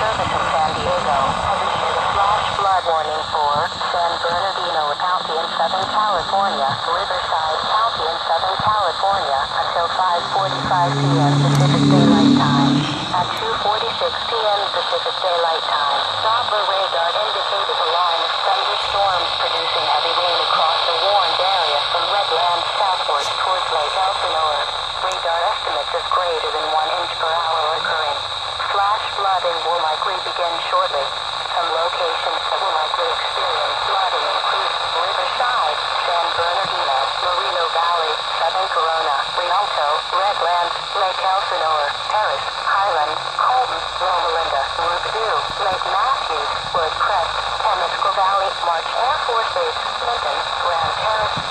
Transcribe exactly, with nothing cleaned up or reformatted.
Service in San Diego has issued a flash flood warning for San Bernardino County in Southern California, Riverside County in Southern California, until five forty-five p m Pacific Daylight Time. At two forty-six p m Pacific Daylight Time, Doppler radar indicated a line of thunderstorms producing heavy rain across the warned area from Redlands southward towards Lake Elsinore. Radar estimates of greater than one inch per hour occurring. Flash flooding will likely begin shortly. Some locations that will likely experience flooding include Riverside, San Bernardino, Moreno Valley, Southern Corona, Rialto, Redlands, Lake Elsinore, Paris, Highland, Colton, Loma Linda, Rubidoux, Lake Matthews, Wood Crest, Temescal Valley, March Air Force Base, Lincoln, Grand Terrace,